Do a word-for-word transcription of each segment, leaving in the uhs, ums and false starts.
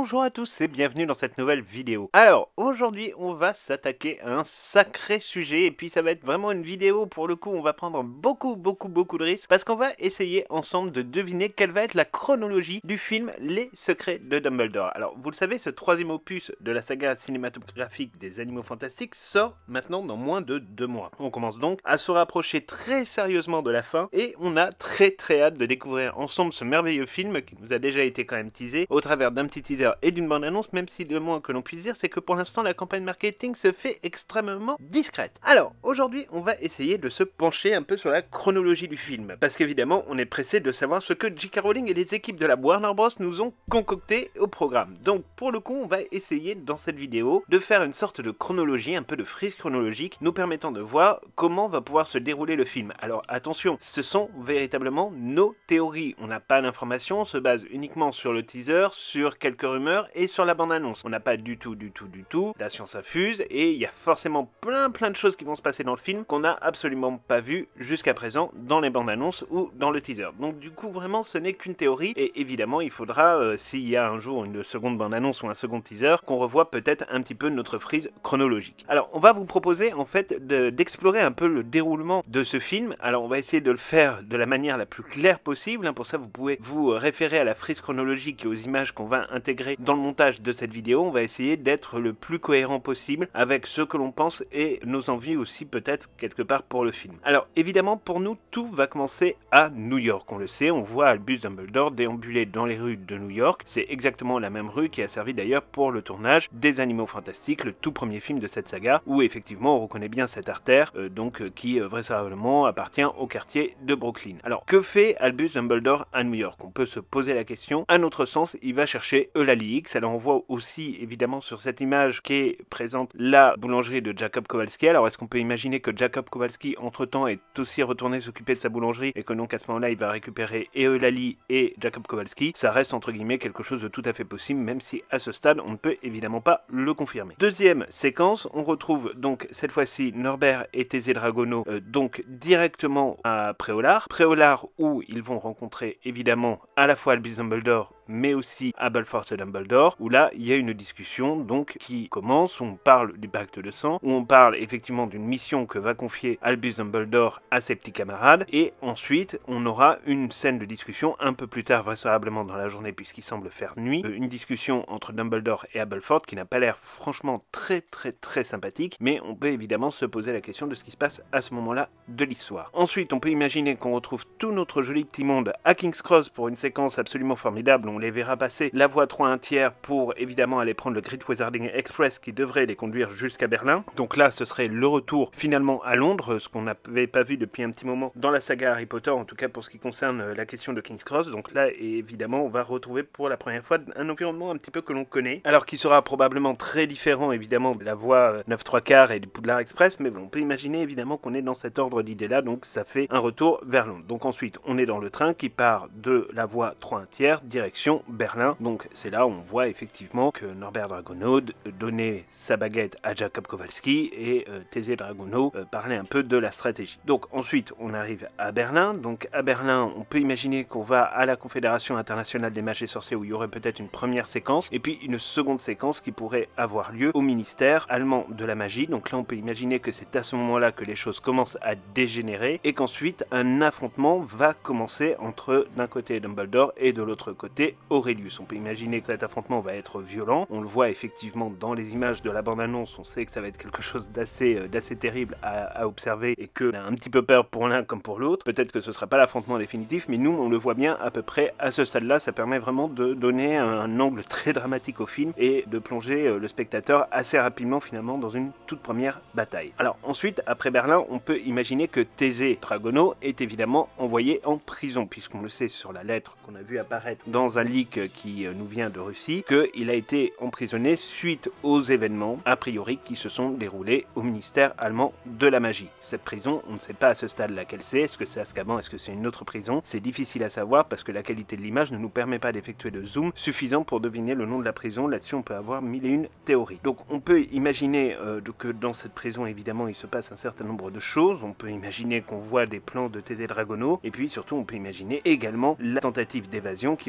Bonjour à tous et bienvenue dans cette nouvelle vidéo. Alors aujourd'hui on va s'attaquer à un sacré sujet et puis ça va être vraiment une vidéo pour le coup on va prendre beaucoup beaucoup beaucoup de risques parce qu'on va essayer ensemble de deviner quelle va être la chronologie du film Les Secrets de Dumbledore. Alors vous le savez, ce troisième opus de la saga cinématographique des Animaux Fantastiques sort maintenant dans moins de deux mois. On commence donc à se rapprocher très sérieusement de la fin et on a très très hâte de découvrir ensemble ce merveilleux film qui nous a déjà été quand même teasé au travers d'un petit teaser et d'une bande-annonce, même si le moins que l'on puisse dire, c'est que pour l'instant la campagne marketing se fait extrêmement discrète. Alors, aujourd'hui, on va essayer de se pencher un peu sur la chronologie du film, parce qu'évidemment, on est pressé de savoir ce que J K Rowling et les équipes de la Warner Bros nous ont concocté au programme. Donc, pour le coup, on va essayer dans cette vidéo de faire une sorte de chronologie, un peu de frise chronologique, nous permettant de voir comment va pouvoir se dérouler le film. Alors, attention, ce sont véritablement nos théories. On n'a pas d'informations, on se base uniquement sur le teaser, sur quelques rumeurs et sur la bande-annonce. On n'a pas du tout, du tout, du tout la science infuse et il y a forcément plein plein de choses qui vont se passer dans le film qu'on n'a absolument pas vu jusqu'à présent dans les bandes-annonces ou dans le teaser. Donc du coup vraiment ce n'est qu'une théorie et évidemment il faudra, euh, s'il y a un jour une seconde bande-annonce ou un second teaser, qu'on revoie peut-être un petit peu notre frise chronologique. Alors on va vous proposer en fait d'explorer un peu le déroulement de ce film. Alors on va essayer de le faire de la manière la plus claire possible. Pour ça vous pouvez vous référer à la frise chronologique et aux images qu'on va intégrer dans le montage de cette vidéo. On va essayer d'être le plus cohérent possible avec ce que l'on pense et nos envies aussi peut-être quelque part pour le film. Alors évidemment pour nous tout va commencer à New York. On le sait, on voit Albus Dumbledore déambuler dans les rues de New York. C'est exactement la même rue qui a servi d'ailleurs pour le tournage des Animaux Fantastiques, le tout premier film de cette saga où effectivement on reconnaît bien cette artère euh, donc euh, qui euh, vraisemblablement appartient au quartier de Brooklyn. Alors que fait Albus Dumbledore à New York? On peut se poser la question. À notre sens, il va chercher Eulalie X. Alors on voit aussi évidemment sur cette image qui est présente la boulangerie de Jacob Kowalski. Alors est-ce qu'on peut imaginer que Jacob Kowalski entre temps est aussi retourné s'occuper de sa boulangerie et que donc à ce moment là il va récupérer et Eulalie et Jacob Kowalski? Ça reste entre guillemets quelque chose de tout à fait possible, même si à ce stade on ne peut évidemment pas le confirmer. Deuxième séquence, on retrouve donc cette fois-ci Norbert et Thésée Dragono euh, donc directement à Préolard. Préolard où ils vont rencontrer évidemment à la fois Albus Dumbledore mais aussi à Belfort Dumbledore, où là il y a une discussion donc qui commence, où on parle du pacte de sang, où on parle effectivement d'une mission que va confier Albus Dumbledore à ses petits camarades, et ensuite on aura une scène de discussion un peu plus tard, vraisemblablement dans la journée puisqu'il semble faire nuit, une discussion entre Dumbledore et Belfort qui n'a pas l'air franchement très très très sympathique, mais on peut évidemment se poser la question de ce qui se passe à ce moment-là de l'histoire. Ensuite on peut imaginer qu'on retrouve tout notre joli petit monde à King's Cross pour une séquence absolument formidable. On les verra passer la voie trois un tiers pour évidemment aller prendre le Great Wizarding Express qui devrait les conduire jusqu'à Berlin. Donc là ce serait le retour finalement à Londres, ce qu'on n'avait pas vu depuis un petit moment dans la saga Harry Potter, en tout cas pour ce qui concerne la question de King's Cross. Donc là évidemment on va retrouver pour la première fois un environnement un petit peu que l'on connaît, alors qui sera probablement très différent évidemment de la voie neuf trois quarts et du Poudlard Express, mais bon, on peut imaginer évidemment qu'on est dans cet ordre d'idée là, donc ça fait un retour vers Londres. Donc ensuite on est dans le train qui part de la voie trois un tiers direction Berlin. Donc c'est là où on voit effectivement que Norbert Dragono donnait sa baguette à Jacob Kowalski et euh, Thésée Dragono euh, parlait un peu de la stratégie. Donc ensuite on arrive à Berlin. Donc à Berlin on peut imaginer qu'on va à la Confédération internationale des mages et sorciers où il y aurait peut-être une première séquence et puis une seconde séquence qui pourrait avoir lieu au ministère allemand de la magie. Donc là on peut imaginer que c'est à ce moment-là que les choses commencent à dégénérer et qu'ensuite un affrontement va commencer entre d'un côté Dumbledore et de l'autre côté Aurelius. On peut imaginer que cet affrontement va être violent. On le voit effectivement dans les images de la bande-annonce. On sait que ça va être quelque chose d'assez euh, d'assez terrible à, à observer et qu'on a un petit peu peur pour l'un comme pour l'autre. Peut-être que ce ne sera pas l'affrontement définitif, mais nous on le voit bien à peu près à ce stade-là. Ça permet vraiment de donner un, un angle très dramatique au film et de plonger euh, le spectateur assez rapidement finalement dans une toute première bataille. Alors ensuite, après Berlin, on peut imaginer que Thésée Dragono est évidemment envoyé en prison, puisqu'on le sait sur la lettre qu'on a vu apparaître dans un leak qui nous vient de Russie, qu'il a été emprisonné suite aux événements, a priori, qui se sont déroulés au ministère allemand de la magie. Cette prison, on ne sait pas à ce stade laquelle c'est, est-ce que c'est Azkaban, est-ce que c'est une autre prison? C'est difficile à savoir parce que la qualité de l'image ne nous permet pas d'effectuer de zoom suffisant pour deviner le nom de la prison. Là-dessus, on peut avoir mille et une théories. Donc on peut imaginer euh, que dans cette prison, évidemment, il se passe un certain nombre de choses. On peut imaginer qu'on voit des plans de Thésée Dragono, et puis surtout, on peut imaginer également la tentative d'évasion qui va être mise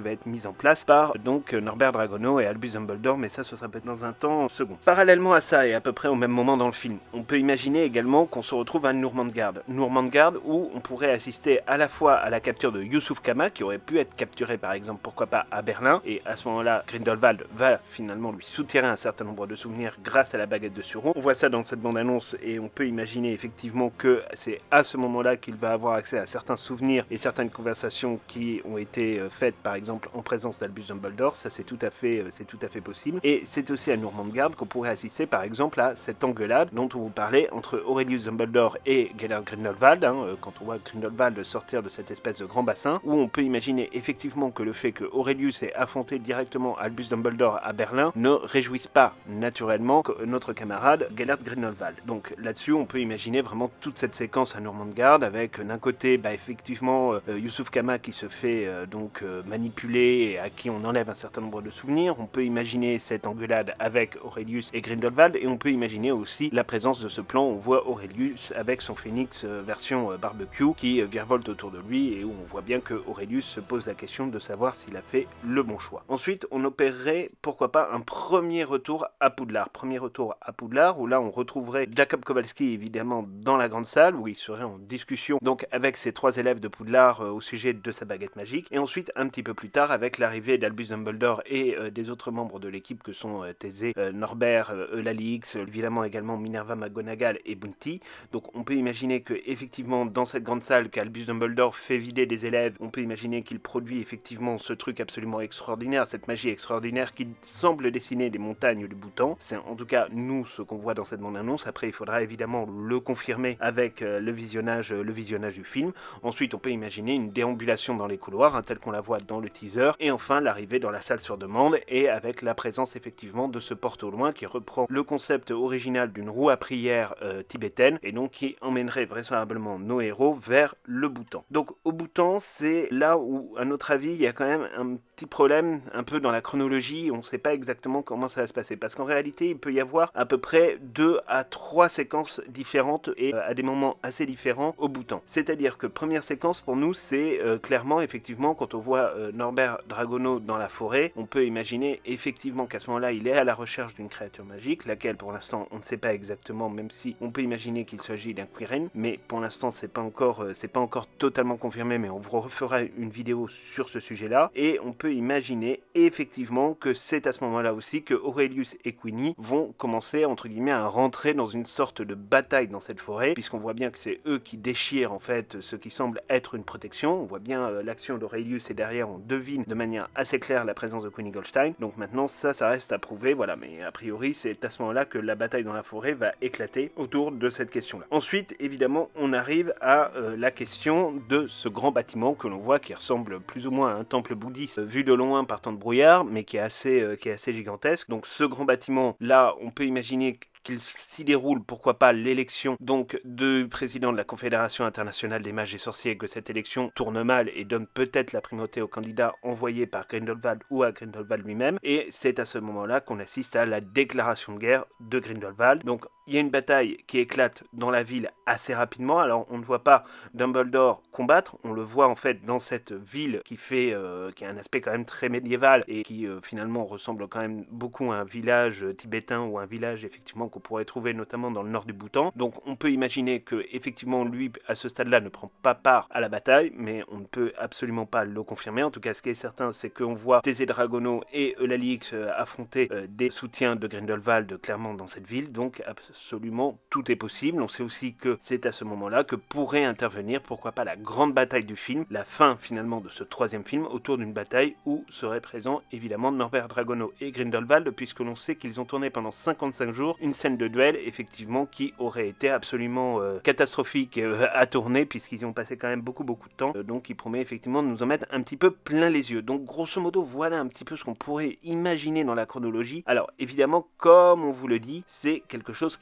mise en place par donc Norbert Dragono et Albus Dumbledore, mais ça ce sera peut-être dans un temps second. Parallèlement à ça et à peu près au même moment dans le film, on peut imaginer également qu'on se retrouve à Nourmandgard. Nourmandgard où on pourrait assister à la fois à la capture de Youssouf Kama qui aurait pu être capturé par exemple pourquoi pas à Berlin, et à ce moment-là Grindelwald va finalement lui soutirer un certain nombre de souvenirs grâce à la baguette de Sauron. On voit ça dans cette bande-annonce et on peut imaginer effectivement que c'est à ce moment-là qu'il va avoir accès à certains souvenirs et certaines conversations qui ont été faites par exemple en présence d'Albus Dumbledore. Ça c'est tout à fait c'est tout à fait possible. Et c'est aussi à Nourmandgard qu'on pourrait assister par exemple à cette engueulade dont on vous parlait entre Aurelius Dumbledore et Gellert Grindelwald, hein, quand on voit Grindelwald sortir de cette espèce de grand bassin, où on peut imaginer effectivement que le fait que Aurelius ait affronté directement Albus Dumbledore à Berlin ne réjouisse pas naturellement notre camarade Gellert Grindelwald. Donc là-dessus on peut imaginer vraiment toute cette séquence à Nourmandgard avec d'un côté bah, effectivement euh, Youssouf Kama qui se fait euh, donc euh, manipuler et à qui on enlève un certain nombre de souvenirs. On peut imaginer cette engueulade avec Aurelius et Grindelwald, et on peut imaginer aussi la présence de ce plan où on voit Aurelius avec son phénix euh, version euh, barbecue qui euh, virevolte autour de lui et où on voit bien que Aurelius se pose la question de savoir s'il a fait le bon choix. Ensuite on opérerait pourquoi pas un premier retour à Poudlard. Premier retour à Poudlard où là on retrouverait Jacob Kowalski évidemment dans la grande salle où il serait en discussion donc avec ses trois élèves de Poudlard euh, au sujet de sa baguette magique, et ensuite un petit peu plus tard avec l'arrivée d'Albus Dumbledore et euh, des autres membres de l'équipe que sont euh, Thésée, euh, Norbert, euh, Eulalix, euh, évidemment également Minerva McGonagall et Bounty. Donc on peut imaginer que effectivement dans cette grande salle qu'Albus Dumbledore fait vider des élèves, on peut imaginer qu'il produit effectivement ce truc absolument extraordinaire, cette magie extraordinaire qui semble dessiner des montagnes du Bhoutan. C'est en tout cas nous ce qu'on voit dans cette bande-annonce. Après il faudra évidemment le confirmer avec euh, le visionnage euh, le visionnage du film. Ensuite on peut imaginer une déambulation dans les couloirs hein, telle qu'on la voit dans le teaser, et enfin l'arrivée dans la salle sur demande et avec la présence effectivement de ce porte au loin qui reprend le concept original d'une roue à prière euh, tibétaine et donc qui emmènerait vraisemblablement nos héros vers le Bhoutan. Donc au Bhoutan c'est là où à notre avis il y a quand même un petit problème un peu dans la chronologie, on ne sait pas exactement comment ça va se passer parce qu'en réalité il peut y avoir à peu près deux à trois séquences différentes et euh, à des moments assez différents au Bhoutan. C'est-à-dire que première séquence pour nous c'est euh, clairement effectivement quand on voit euh, Norbert Dragono dans la forêt, on peut imaginer effectivement qu'à ce moment-là il est à la recherche d'une créature magique, laquelle pour l'instant on ne sait pas exactement, même si on peut imaginer qu'il s'agit d'un Quirin, mais pour l'instant c'est pas encore euh, c'est pas encore totalement confirmé, mais on vous refera une vidéo sur ce sujet-là, et on peut imaginer effectivement que c'est à ce moment-là aussi que Aurelius et Queenie vont commencer entre guillemets à rentrer dans une sorte de bataille dans cette forêt, puisqu'on voit bien que c'est eux qui déchirent en fait ce qui semble être une protection. On voit bien euh, l'action d'Aurelius et derrière on devine de manière assez claire la présence de Queenie Goldstein. Donc maintenant ça, ça reste à prouver, voilà, mais a priori c'est à ce moment-là que la bataille dans la forêt va éclater autour de cette question-là. Ensuite, évidemment, on arrive à euh, la question de ce grand bâtiment que l'on voit qui ressemble plus ou moins à un temple bouddhiste euh, vu de loin par temps de brouillard, mais qui est assez, euh, qui est assez gigantesque. Donc ce grand bâtiment, là, on peut imaginer qu'il s'y déroule, pourquoi pas, l'élection donc du président de la Confédération internationale des mages et sorciers, que cette élection tourne mal et donne peut-être la primauté au candidat envoyé par Grindelwald ou à Grindelwald lui-même, et c'est à ce moment-là qu'on assiste à la déclaration de guerre de Grindelwald. Donc il y a une bataille qui éclate dans la ville assez rapidement. Alors on ne voit pas Dumbledore combattre, on le voit en fait dans cette ville qui fait euh, qui a un aspect quand même très médiéval et qui euh, finalement ressemble quand même beaucoup à un village tibétain ou un village effectivement qu'on pourrait trouver notamment dans le nord du Bhoutan. Donc on peut imaginer que effectivement lui à ce stade-là ne prend pas part à la bataille, mais on ne peut absolument pas le confirmer. En tout cas ce qui est certain c'est qu'on voit Thésée Dragono et Eulalix euh, affronter euh, des soutiens de Grindelwald clairement dans cette ville, donc absolument tout est possible. On sait aussi que c'est à ce moment-là que pourrait intervenir, pourquoi pas, la grande bataille du film, la fin finalement de ce troisième film, autour d'une bataille où seraient présents évidemment Norbert Dragono et Grindelwald, puisque l'on sait qu'ils ont tourné pendant cinquante-cinq jours une scène de duel effectivement qui aurait été absolument euh, catastrophique euh, à tourner, puisqu'ils y ont passé quand même beaucoup beaucoup de temps, euh, donc il promet effectivement de nous en mettre un petit peu plein les yeux. Donc grosso modo voilà un petit peu ce qu'on pourrait imaginer dans la chronologie. Alors évidemment comme on vous le dit, c'est quelque chose qui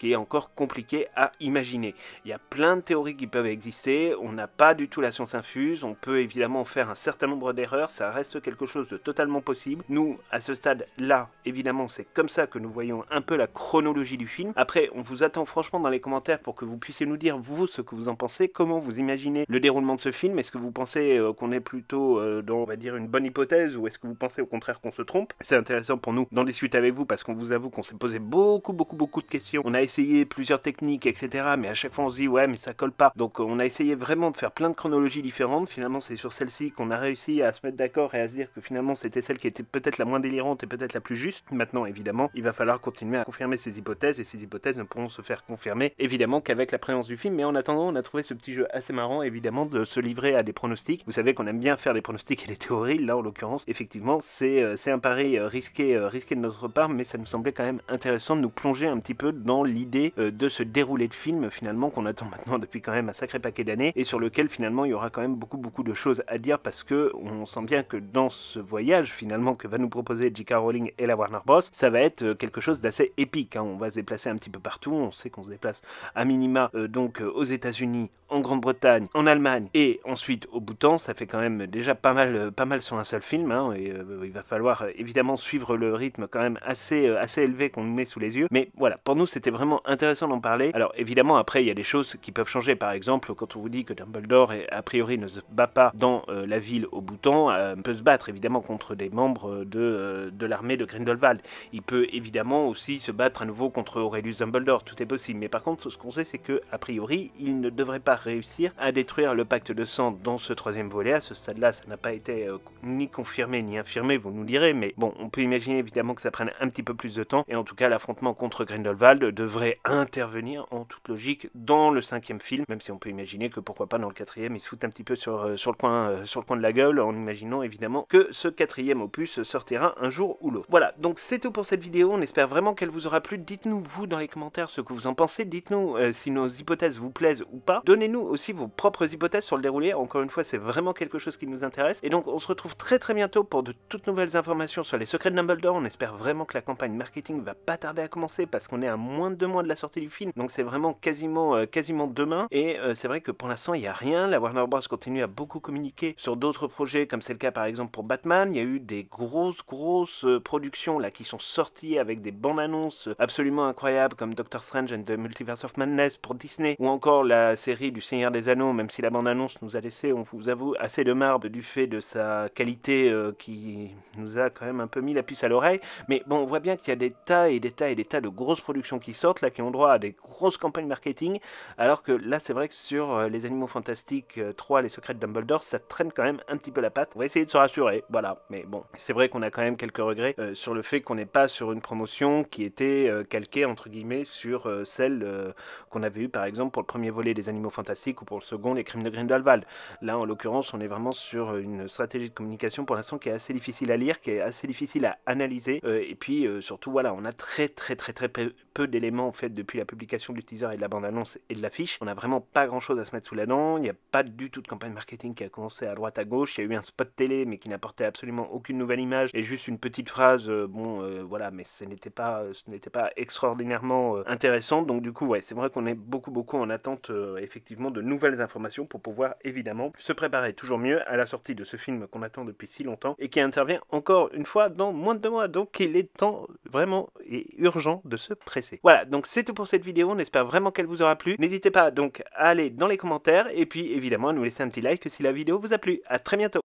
qui est encore compliqué à imaginer. Il y a plein de théories qui peuvent exister, on n'a pas du tout la science infuse, on peut évidemment faire un certain nombre d'erreurs, ça reste quelque chose de totalement possible. Nous, à ce stade-là, évidemment, c'est comme ça que nous voyons un peu la chronologie du film. Après, on vous attend franchement dans les commentaires pour que vous puissiez nous dire, vous, ce que vous en pensez, comment vous imaginez le déroulement de ce film. Est-ce que vous pensez euh, qu'on est plutôt euh, dans, on va dire, une bonne hypothèse, ou est-ce que vous pensez au contraire qu'on se trompe? C'est intéressant pour nous d'en discuter avec vous, parce qu'on vous avoue qu'on s'est posé beaucoup, beaucoup, beaucoup de questions. On a essayé plusieurs techniques, et cetera. Mais à chaque fois, on se dit, ouais, mais ça colle pas. Donc, on a essayé vraiment de faire plein de chronologies différentes. Finalement, c'est sur celle-ci qu'on a réussi à se mettre d'accord et à se dire que finalement, c'était celle qui était peut-être la moins délirante et peut-être la plus juste. Maintenant, évidemment, il va falloir continuer à confirmer ces hypothèses, et ces hypothèses ne pourront se faire confirmer, évidemment, qu'avec la présence du film. Mais en attendant, on a trouvé ce petit jeu assez marrant, évidemment, de se livrer à des pronostics. Vous savez qu'on aime bien faire des pronostics et des théories. Là, en l'occurrence, effectivement, c'est euh, c'est un pari euh, risqué, euh, risqué de notre part, mais ça nous semblait quand même intéressant de nous plonger un petit peu dans l'idée euh, de ce déroulé de film, finalement, qu'on attend maintenant depuis quand même un sacré paquet d'années, et sur lequel, finalement, il y aura quand même beaucoup, beaucoup de choses à dire, parce que on sent bien que dans ce voyage, finalement, que va nous proposer J K Rowling et la Warner Bros, ça va être euh, quelque chose d'assez épique, hein. On va se déplacer un petit peu partout, on sait qu'on se déplace à minima euh, donc euh, aux États-Unis, en Grande-Bretagne, en Allemagne et ensuite au Bhoutan. Ça fait quand même déjà pas mal, euh, pas mal sur un seul film, hein, et euh, il va falloir euh, évidemment suivre le rythme quand même assez, euh, assez élevé qu'on nous met sous les yeux. Mais voilà, pour nous c'était vraiment intéressant d'en parler. Alors évidemment après il y a des choses qui peuvent changer. Par exemple, quand on vous dit que Dumbledore est, a priori ne se bat pas dans euh, la ville au Bhoutan, euh, peut se battre évidemment contre des membres de, euh, de l'armée de Grindelwald. Il peut évidemment aussi se battre à nouveau contre Aurelius Dumbledore, tout est possible. Mais par contre, ce qu'on sait, c'est que a priori, il ne devrait pas réussir à détruire le pacte de sang dans ce troisième volet. À ce stade-là, ça n'a pas été euh, ni confirmé ni infirmé, vous nous direz, mais bon, on peut imaginer évidemment que ça prenne un petit peu plus de temps, et en tout cas, l'affrontement contre Grindelwald devrait intervenir en toute logique dans le cinquième film, même si on peut imaginer que pourquoi pas dans le quatrième, ils se foutent un petit peu sur, euh, sur, le coin, euh, sur le coin de la gueule, en imaginant évidemment que ce quatrième opus sortira un jour ou l'autre. Voilà, donc c'est tout pour cette vidéo, on espère vraiment qu'elle vous aura plu. Dites-nous vous dans les commentaires ce que vous en pensez, dites-nous euh, si nos hypothèses vous plaisent ou pas, donnez-nous aussi vos propres hypothèses sur le déroulé. Encore une fois, c'est vraiment quelque chose qui nous intéresse, et donc on se retrouve très très bientôt pour de toutes nouvelles informations sur les secrets de Dumbledore. On espère vraiment que la campagne marketing va pas tarder à commencer, parce qu'on est à moins de deux mois de la sortie du film, donc c'est vraiment quasiment euh, quasiment demain, et euh, c'est vrai que pour l'instant il n'y a rien. La Warner Bros continue à beaucoup communiquer sur d'autres projets, comme c'est le cas par exemple pour Batman. Il y a eu des grosses grosses euh, productions là qui sont sorties avec des bandes annonces absolument incroyables, comme Doctor Strange and the Multiverse of Madness pour Disney, ou encore la série du Seigneur des Anneaux, même si la bande annonce nous a laissé, on vous avoue, assez de marbre du fait de sa qualité euh, qui nous a quand même un peu mis la puce à l'oreille. Mais bon, on voit bien qu'il y a des tas et des tas et des tas de grosses productions qui sortent là, qui ont droit à des grosses campagnes marketing, alors que là c'est vrai que sur euh, les Animaux Fantastiques euh, trois, les secrets de Dumbledore, ça traîne quand même un petit peu la patte. On va essayer de se rassurer, voilà. Mais bon, c'est vrai qu'on a quand même quelques regrets euh, sur le fait qu'on n'est pas sur une promotion qui était euh, calquée entre guillemets sur euh, celle euh, qu'on avait eu par exemple pour le premier volet des Animaux Fantastiques, ou pour le second les Crimes de Grindelwald. Là en l'occurrence on est vraiment sur une stratégie de communication pour l'instant qui est assez difficile à lire, qui est assez difficile à analyser, euh, et puis euh, surtout voilà, on a très très très très peu, peu d'éléments en fait depuis la publication du teaser et de la bande annonce et de l'affiche. On a vraiment pas grand chose à se mettre sous la dent, il n'y a pas du tout de campagne marketing qui a commencé à droite à gauche, il y a eu un spot télé mais qui n'apportait absolument aucune nouvelle image et juste une petite phrase, euh, bon euh, voilà, mais ce n'était pas, ce n'était pas extraordinairement euh, intéressant. Donc du coup ouais, c'est vrai qu'on est beaucoup beaucoup en attente euh, effectivement de nouvelles informations pour pouvoir évidemment se préparer toujours mieux à la sortie de ce film qu'on attend depuis si longtemps et qui intervient encore une fois dans moins de deux mois. Donc il est temps vraiment et urgent de se presser. Voilà, donc c'est tout pour cette vidéo, on espère vraiment qu'elle vous aura plu. N'hésitez pas donc à aller dans les commentaires et puis évidemment à nous laisser un petit like si la vidéo vous a plu. À très bientôt.